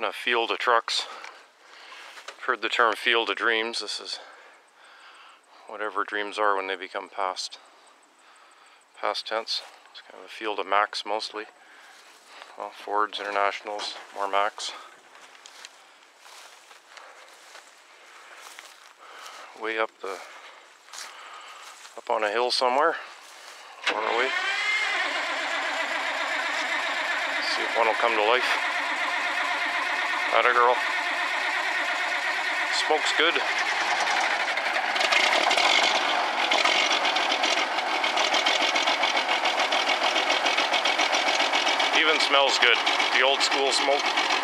in a field of trucks. I've heard the term field of dreams. This is whatever dreams are when they become past tense. It's kind of a field of Macs mostly. Well, Fords, Internationals, more Macs. Way up on a hill somewhere on our way. See if one will come to life. Atta girl. Smoke's good. Even smells good. The old school smoke.